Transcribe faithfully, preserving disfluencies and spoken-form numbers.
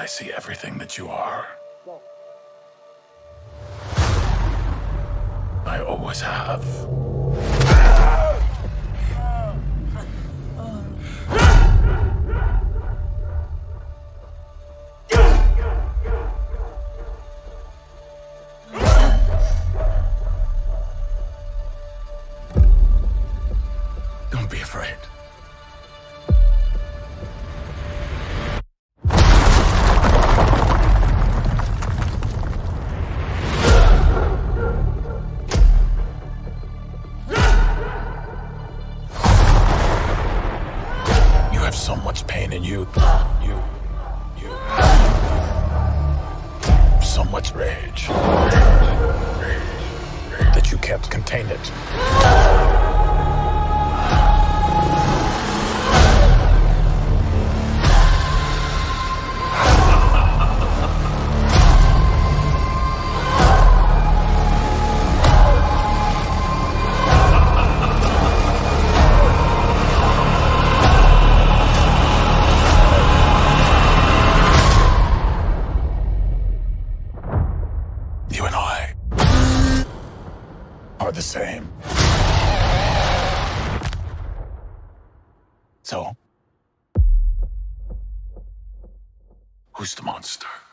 I see everything that you are. I always have. Don't be afraid. So much pain in you, you, you, so much rage, rage, rage that you can't contain it. You and I are the same. So, who's the monster?